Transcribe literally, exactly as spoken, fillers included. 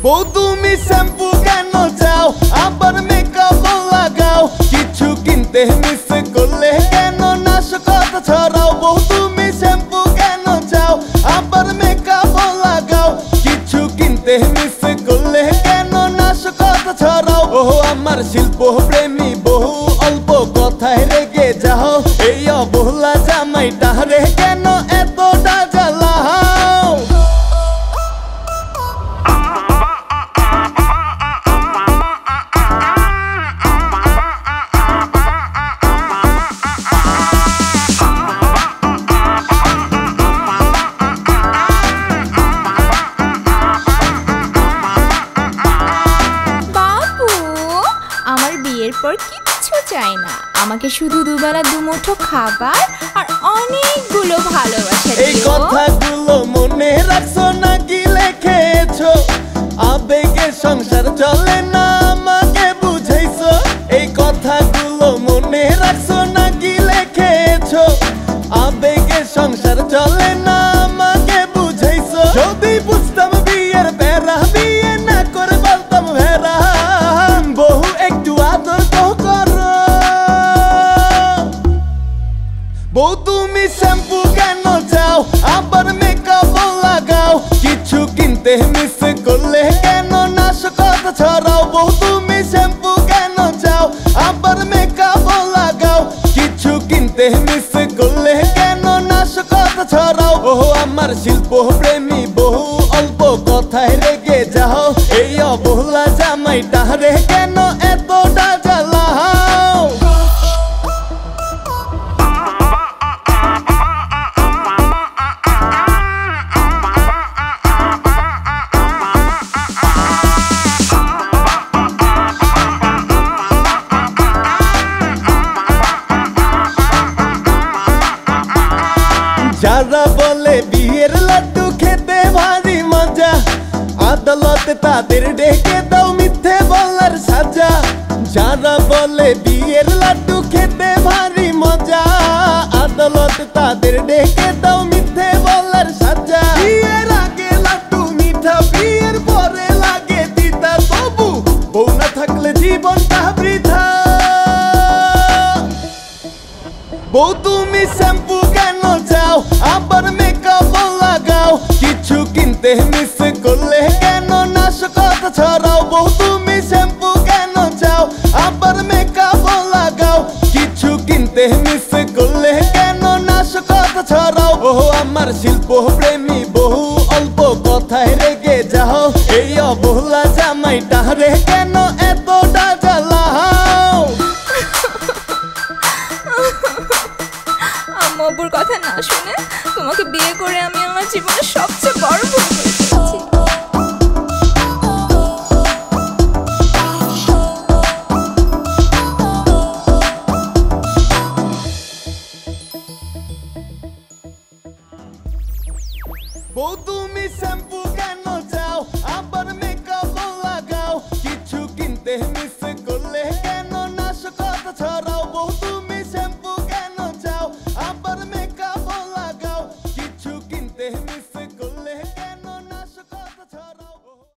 বউ তুমি শ্যাম্পু কেন চাও আবার মেকআপ লাগাও কিছু কিনতে মিস করলে কেন নাশকতা ছড়াও বউ তুমি শ্যাম্পু কেন চাও আবার মেকআপ লাগাও কিছু কিনতে মিস করলে কেন নাশকতা ছড়াও ও আমার শিল্প প্রেমী বহু অল্প কথায় রেগে যাও এই অবহেলা জামাইটা রে কেন এতটা জ্বালাও এরপর কিচ্ছু চাই না আমাকে শুধু দুবেলা দুমুঠো খাবার আর অনেকগুলো ভালোবাসা দিও। এই কথাগুলো মনে রাখছো নাকি লিখেছো আবেগে সংসার চলে না আমাকে বুঝাইছো এই কথাগুলো মনে রাখছো নাকি লিখেছো আবেগে সংসার চলে না আমাকে বুঝাইছো যদি বুঝতাম বিয়ের বেড়া বিয়ে না করে বলতাম ভেড়া বহু একটু আদর তো করো বউ তুমি শ্যাম্পু কেন চাও আবার মেকআপ লাগাও কিছু কিনতে মিস করলে কেন নাশকতা ছড়াও বউ তুমি শ্যাম্পু কেন চাও আবার মেকআপ লাগাও কিছু কিনতে মিস করলে কেন নাশকতা ছড়াও ও আমার শিল্প প্রেমী বহু অল্প কথায় রেগে যাও এই অবহেলা জামাইটা রে কেন এতটা জ্বালাও যারা বলে বিয়ের লাড্ডু খেতে ভারী মজা আদালতে তাদের ডেকে দাও মিথ্যে বলার সাজা যারা বলে বিয়ের লাড্ডু খেতে ভারী মজা আদালতে তাদের ডেকে দাও মিথ্যে বলার সাজা বিয়ের আগে লাড্ডু মিঠা বিয়ের পরে লাগে তিতা তবু বউ না থাকলে জীবনটা বৃথা বউ তুমি শ্যাম্পু কেন চাও আবার মেকআপ লাগাও কিছু কিনতে মিস করলে কেন নাশকতা ছড়াও বউ তুমি শ্যাম্পু কেন চাও আবার মেকআপ লাগাও কিছু কিনতে মিস করলে কেন নাশকতা ছড়াও ও আমার শিল্প প্রেমী বহু অল্প কথায় রেগে যাও এই অবহেলা জামাইটা রে কেন এতটা জ্বালাও আম্মুর কথা না শুনে তোমাকে বিয়ে করে আমি আমার জীবনের সবচেয়ে বড় ভুল করে ফেলেছি। বউ তুমি শ্যাম্পু কেন চাও আবার মেকআপ লাগাও কিছু কিনতে মিস